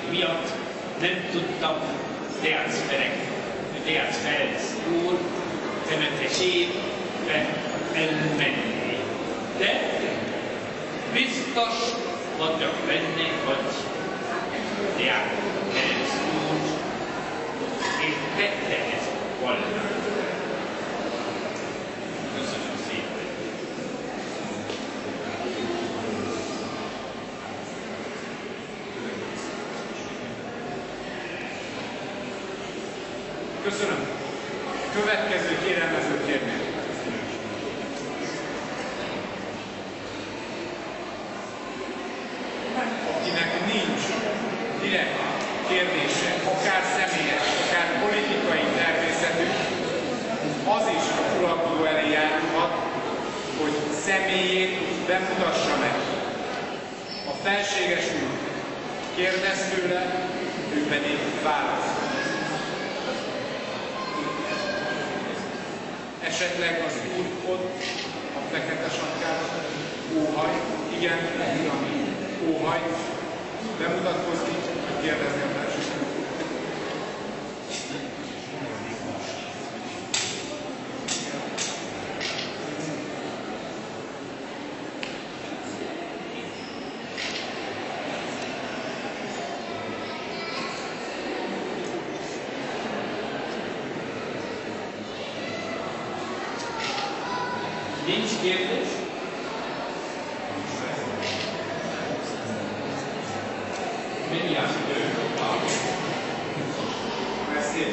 miatt nem tudtam Ferencz úr temetésébe elmenni. De biztos vagyok benne, hogy Ferencz úr értette ezt volna. Köszönöm szépen. Köszönöm. Következő kérelmező kérnék. Akinek nincs direkt kérdése, akár személyes, akár politikai természetű, az is a uralkodó elé járulhat, hogy személyét bemutassa meg. A felséges úr kérdez tőle, ő pedig választ. Esetleg az úr ott a fekete sapkában, óhaj, igen, ami óhaj, bemutatkozni, hogy kérdezni a felséget. Nincs kérdés? Mennyi az idő? Beszéd.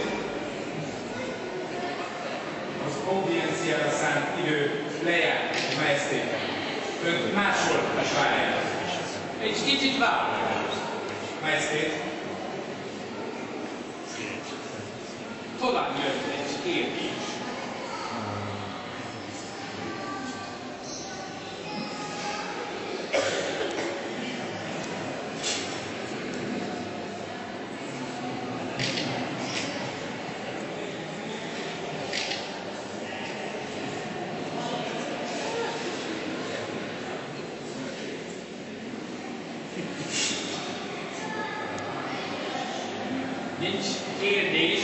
Az audienciára szánt idő lejárt, Majestéken. Önt máshol is várják. Egy kicsit várják. Majestét. Talán jött egy kérdés. Nincs kérdés.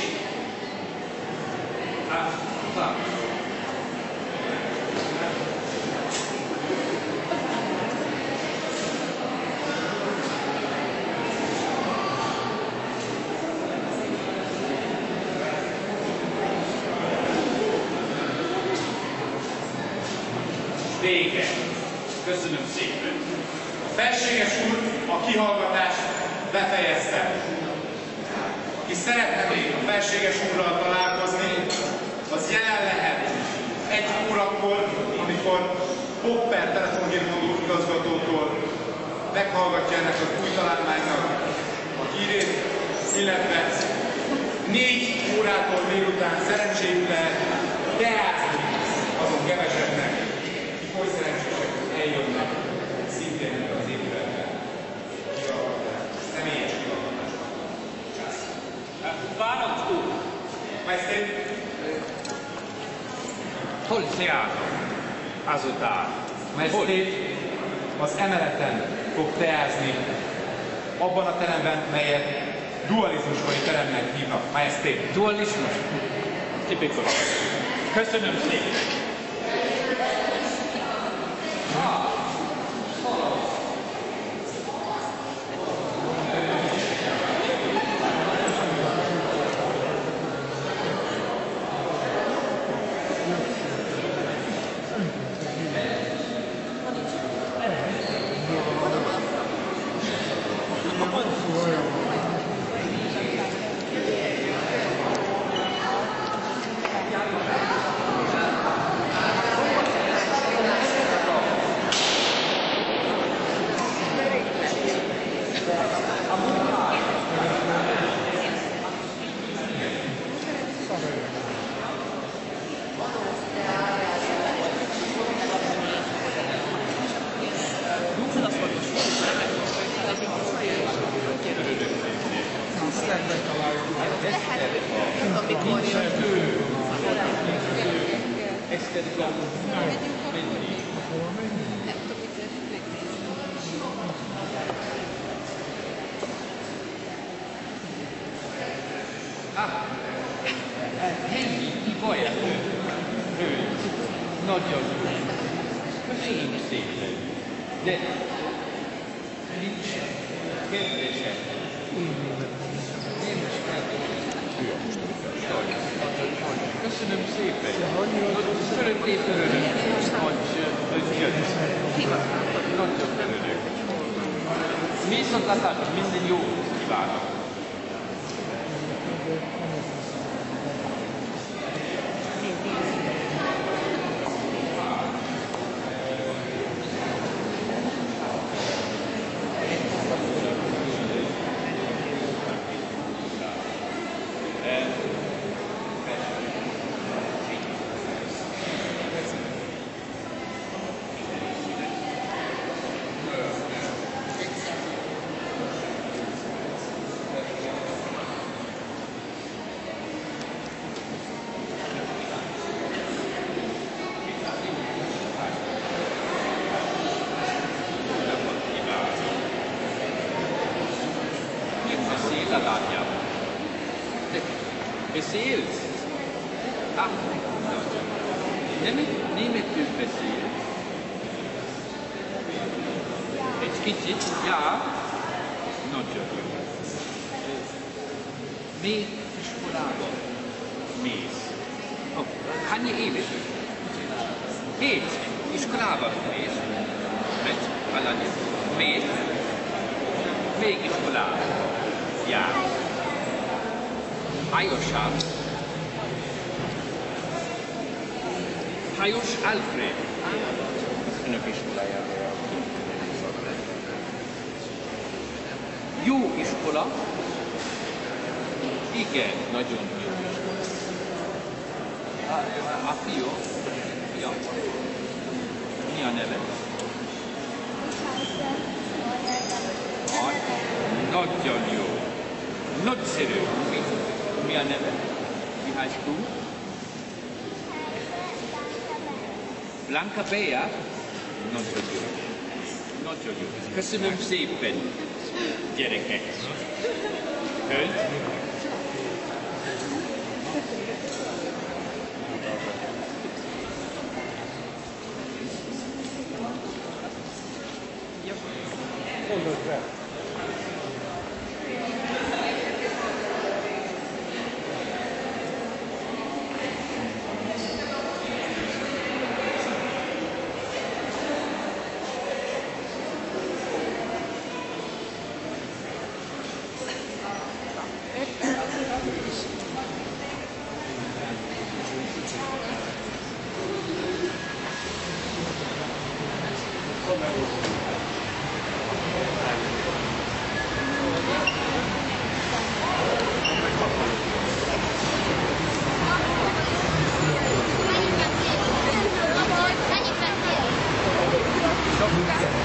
Vége. Köszönöm szépen. A felséges úr a kihallgatást befejezte. Aki szeretne még a felséges úrral találkozni, az jelen lehet 1 órakor, amikor Popper telefongépmondó igazgatótól meghallgatja ennek az új találmánynak a hírét, illetve 4 órától délután szerencséjük lehet teázni azon keveseknek, akik oly szerencsések, hogy eljönnek szintén az épületben személyes kihallgatásban. Válasz úr! Majestét! Hol teázom? Azután. Majestét az emeleten fog teázni, abban a teremben, melyet dualizmusbeli teremnek hívnak. Majestét! Dualizmus? Tipikus. Köszönöm szépen. Helyi baját hölgy. Nagyon jó. Köszönöm szépen. De nincs kedvesem. Nem is köszönöm szépen. Szeretnék örülök, hogy jött. Nagyon örülök. Viszontlátásra minden jót kívánok. Beszélsz? Németül beszél. Egy kicsit? Ja. Nagyon jó. Még iskolában mész. Hány éves? 7. Iskolában mész. Mész. Még iskolában. Ja. Hajosan. Hajos Alfred. Önök iskolájában. Jó iskola. Igen, nagyon jó iskola. A fiú? Ja. Mi a neve? Nagyon jó. Nagyszerű. Mi a neve? Mi high school? Blanca Bea? Nagyon jó. Nagyon jó. Köszönöm szépen, gyerekek. Hölgy? Mondod be. Mennyit vettél?